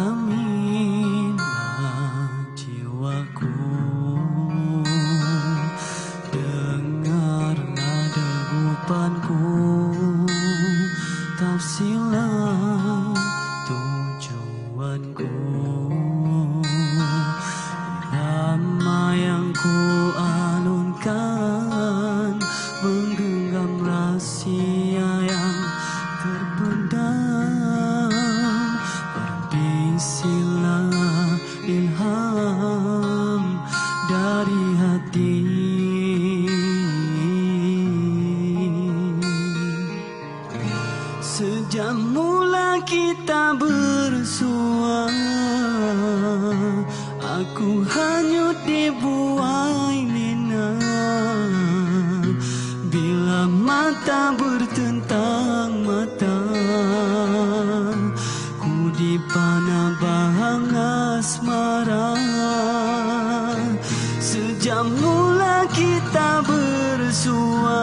Selaminlah jiwaku, dengarlah degupanku, tafsirlah tujuanku. Irama yang ku alunkan menggenggam rahasia yang terpendam. Berbisilah ilham dari hati. Sejak mula kita bersua, aku hanyut di buai nena. Bila mata bertentang mata, ku dipana bahang asmara. Sejak mula kita bersua,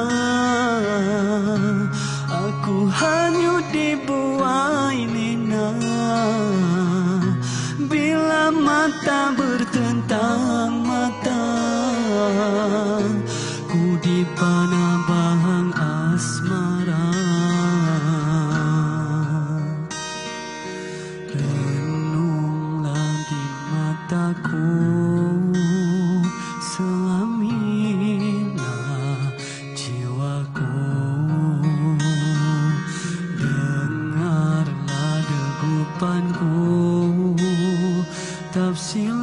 aku hanyut di buai nena. Bila mata bertentang mata, ku dipana bahang asmara. Renunglah di mataku, selaminlah jiwaku, dengarlah degupanku, tafsir